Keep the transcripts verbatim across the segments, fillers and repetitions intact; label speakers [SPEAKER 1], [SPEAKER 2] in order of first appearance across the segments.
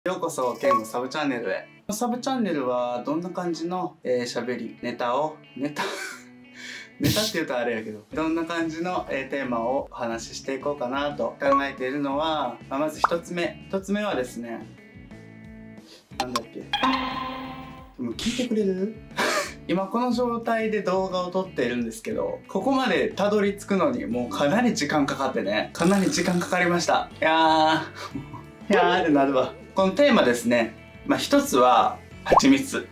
[SPEAKER 1] ようこそケンのサブチャンネルへ。サブチャンネルはどんな感じの喋、えー、りネタをネタネタって言うとあれやけど、どんな感じの、えー、テーマをお話ししていこうかなと考えているのは、まあ、まずひとつめひとつめはですね、なんだっけ、もう聞いてくれる今この状態で動画を撮っているんですけど、ここまでたどり着くのにもうかなり時間かかってね、かなり時間かかりました。いやーいやーってなるわ。このテーマですね、まあ一つは蜂蜜。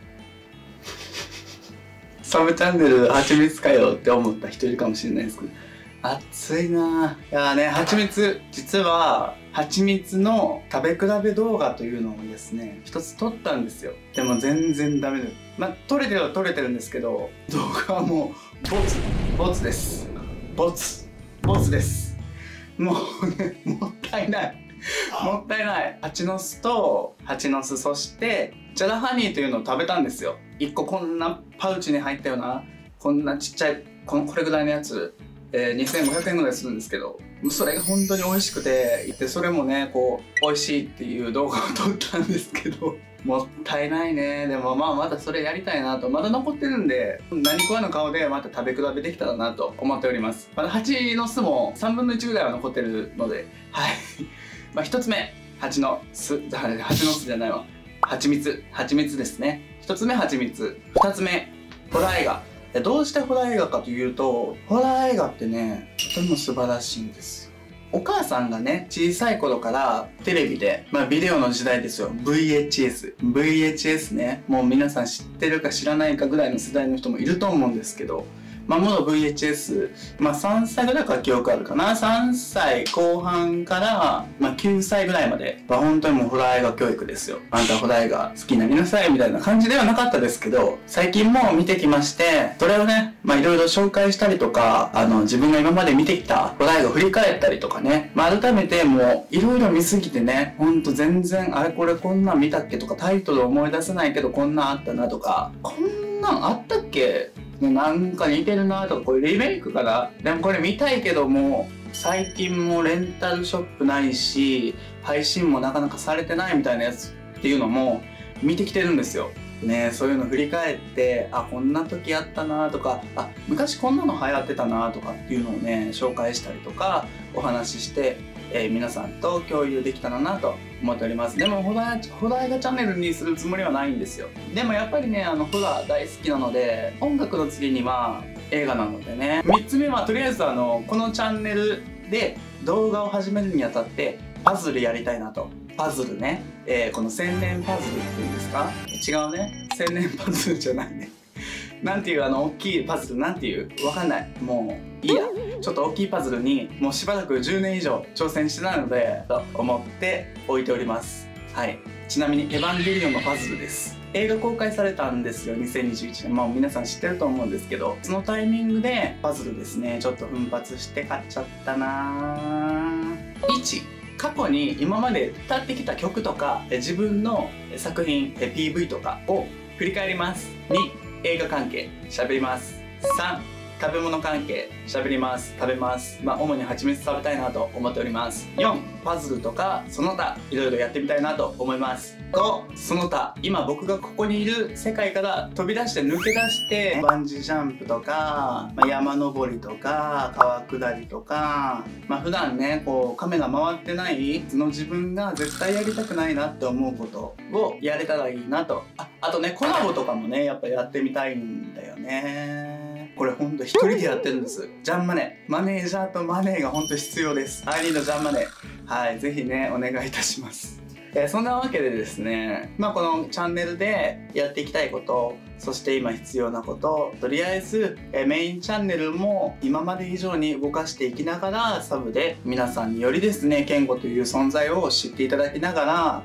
[SPEAKER 1] サブチャンネル蜂蜜かよって思った人いるかもしれないですけど、熱いなぁ。いやーね、蜂蜜、実は蜂蜜の食べ比べ動画というのをですね、一つ撮ったんですよ。でも全然ダメです。まあ撮れてるは撮れてるんですけど、動画はもうボツボツです。ボツボツです。もうね、もったいない。もったいない。蜂の巣と蜂の巣、そしてジャラハニーというのを食べたんですよ。いっここんなパウチに入ったような、こんなちっちゃいこのこれぐらいのやつ、えー、にせんごひゃくえんぐらいするんですけど、それが本当に美味しくて、でそれもねこう美味しいっていう動画を撮ったんですけど、もったいないね。でもまあまだそれやりたいなと、まだ残ってるんで、何食わぬ顔でまた食べ比べできたらなと思っております。まだ蜂の巣もさんぶんのいちぐらいは残ってるので、はいまあひとつめ、蜂の巣、蜂の巣じゃないわ、蜂蜜、蜂蜜ですね。ひとつめ蜂蜜、ふたつめホラー映画。どうしてホラー映画かというと、ホラー映画ってね、とても素晴らしいんですよ。お母さんがね、小さい頃からテレビで、まあビデオの時代ですよ。ブイエイチエス。ブイエイチエス ね。もう皆さん知ってるか知らないかぐらいの世代の人もいると思うんですけど、まあ、もの ブイエイチエス、まあさんさいぐらいから記憶あるかな。さんさいこう半から、まあきゅうさいぐらいまで、まあ、本当にもうホラー映画教育ですよ。あんたホラー映画好きになりなさいみたいな感じではなかったですけど、最近も見てきまして、それをね、まあいろいろ紹介したりとか、あの自分が今まで見てきたホラー映画を振り返ったりとかね、まあ改めてもういろいろ見すぎてね、ほんと全然あれこれこんなん見たっけとか、タイトル思い出せないけどこんなんあったなとか、こんなんあったっけなんか似てるなとか、これリメイクかな。でもこれ見たいけども、最近もレンタルショップないし、配信もなかなかされてないみたいなやつっていうのも見てきてるんですよ。ね、そういうの振り返って、あ、こんな時あったなとか、あ、昔こんなの流行ってたなとかっていうのをね、紹介したりとか、お話しして、えー、皆さんと共有できたらなと思っております。でもホラー、ホラー映画チャンネルにするつもりはないんですよ。でもやっぱりね、あのホラー大好きなので、音楽の次には映画なのでね。みっつめはとりあえずあのこのチャンネルで動画を始めるにあたってパズルやりたいなと。パズルね、えー、この千年パズルっていうんですか、違うね、千年パズルじゃないねなんていうあの大きいパズル、なんていうわかんない、もういいや。ちょっと大きいパズルにもうしばらくじゅうねん以上挑戦してないのでと思って置いております。はい、ちなみにエヴァンゲリオンのパズルです。映画公開されたんですよ、にせんにじゅういちねん。まあ皆さん知ってると思うんですけど、そのタイミングでパズルですね、ちょっと奮発して買っちゃったなー。いち、過去に今まで歌ってきた曲とか自分の作品 ピーブイ とかを振り返ります。に、映画関係喋ります。さん、食べ物関係喋ります。食べます。まあ主に蜂蜜食べたいなと思っております。よん、パズルとかその他いろいろやってみたいなと思います。ご、その他今僕がここにいる世界から飛び出して抜け出してバンジージャンプとか、まあ、山登りとか川下りとか、まあ普段ねこうカメラ回ってないその自分が絶対やりたくないなって思うことをやれたらいいなと。あ、あとねコラボとかもねやっぱやってみたいんだよね。これほんと一人でやってるんです。ジャンマネー。マネージャーとマネーがほんと必要です。I need ジャンマネー。はい、ぜひね、お願いいたします。えー、そんなわけでですね、まあこのチャンネルでやっていきたいこと、そして今必要なこと、とりあえず、えー、メインチャンネルも今まで以上に動かしていきながら、サブで皆さんによりですね、ケンゴという存在を知っていただきながら、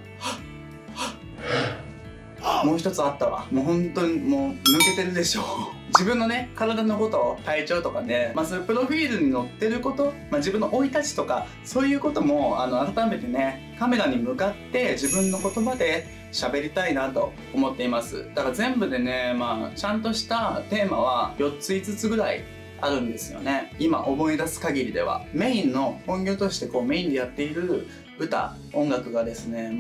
[SPEAKER 1] もう一つあったわ。もう本当にもう抜けてるでしょう。自分のね体のこと体調とかね、まあそういうプロフィールに載ってること、まあ、自分の生い立ちとかそういうこともあの改めてねカメラに向かって自分の言葉で喋りたいなと思っています。だから全部でね、まあちゃんとしたテーマはよっついつつぐらいあるんですよね。今思い出す限りではメインの本業としてこうメインでやっている歌音楽がですね、まあ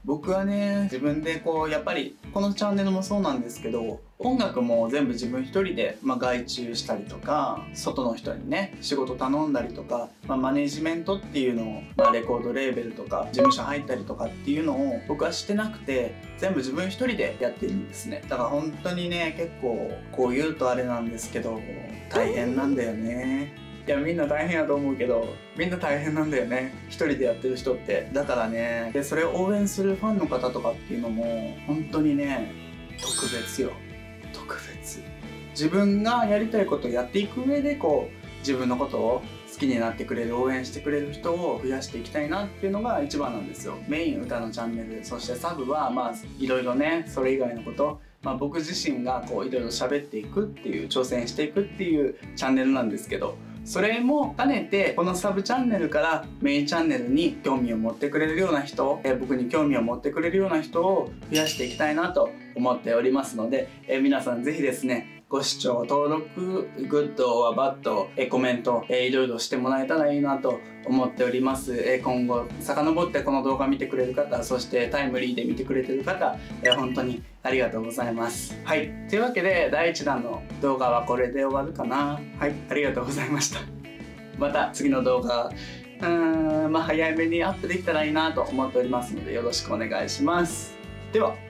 [SPEAKER 1] 僕はね、自分でこうやっぱりこのチャンネルもそうなんですけど、音楽も全部自分一人で、まあ、外注したりとか、外の人にね仕事頼んだりとか、まあ、マネジメントっていうのを、まあ、レコードレーベルとか事務所入ったりとかっていうのを僕はしてなくて、全部自分一人でやってるんですね。だから本当にね、結構こう言うとあれなんですけど、大変なんだよね。いや、みんな大変やと思うけど、みんな大変なんだよね、一人でやってる人って。だからね、でそれを応援するファンの方とかっていうのも本当にね、特別よ、特別。自分がやりたいことをやっていく上で、こう自分のことを好きになってくれる、応援してくれる人を増やしていきたいなっていうのが一番なんですよ。メイン歌のチャンネル、そしてサブはまあいろいろね、それ以外のこと、まあ、僕自身がこういろいろ喋っていくっていう、挑戦していくっていうチャンネルなんですけど、それも兼ねてこのサブチャンネルからメインチャンネルに興味を持ってくれるような人、え僕に興味を持ってくれるような人を増やしていきたいなと思っておりますので、え皆さんぜひですね、ご視聴、登録、グッドはバッド、えコメント、えいろいろしてもらえたらいいなと思っております。え今後遡ってこの動画見てくれる方、そしてタイムリーで見てくれてる方、え本当にありがとうございます。はい、というわけでだいいちだんの動画はこれで終わるかな。はい、ありがとうございました。また次の動画、うーんまあ早めにアップできたらいいなと思っておりますので、よろしくお願いします。では。